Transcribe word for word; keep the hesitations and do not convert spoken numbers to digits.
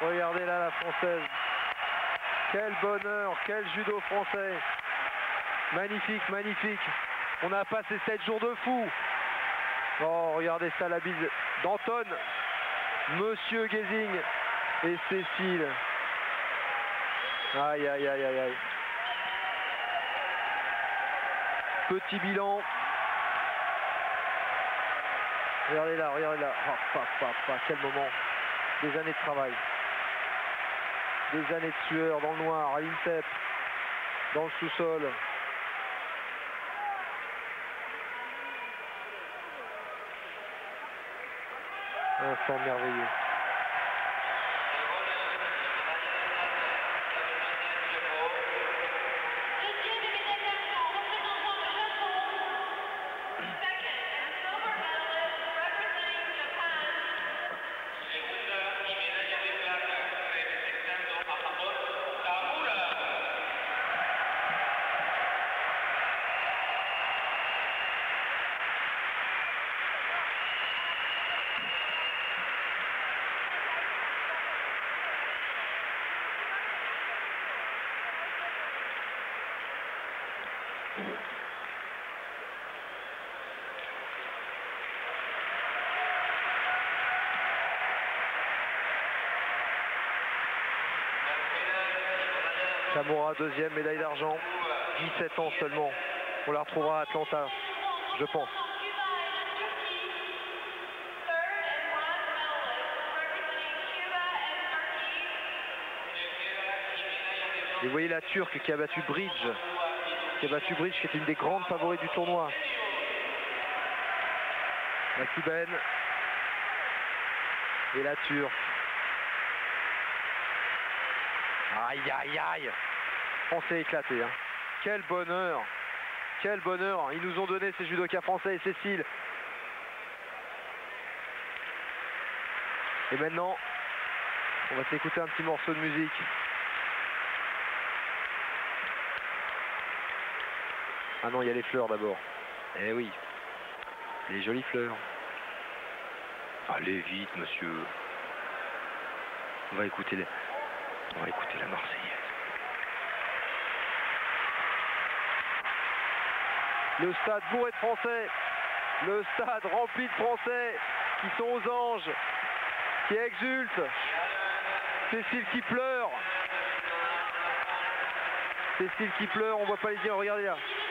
Regardez là la française. Quel bonheur, quel judo français. Magnifique, magnifique. On a passé sept jours de fou. Oh, regardez ça, la bise d'Anton, Monsieur Gesing et Cécile. Aïe, aïe, aïe, aïe, aïe. Petit bilan. Regardez là, regardez là. Oh, pa, pa, pa, quel moment. Des années de travail. Des années de sueur dans le noir, à l'INSEP, dans le sous-sol. Un instant merveilleux. Chamorro, deuxième médaille d'argent, dix-sept ans seulement. On la retrouvera à Atlanta, je pense. Et vous voyez la Turque qui a battu Bridge, qui a battu Bridge, qui est une des grandes favorites du tournoi. La Cubaine et la Turque. Aïe, aïe, aïe. On s'est éclaté. Hein. Quel bonheur. Quel bonheur. Ils nous ont donné ces judokas français et Cécile. Et maintenant, on va s'écouter un petit morceau de musique. Ah non, il y a les fleurs d'abord. Eh oui. Les jolies fleurs. Allez vite, monsieur. On va écouter les... On va écouter la Marseillaise. Le stade bourré de Français. Le stade rempli de Français qui sont aux anges, qui exultent. Cécile qui pleure. Cécile qui pleure, on voit pas les yeux, regardez là.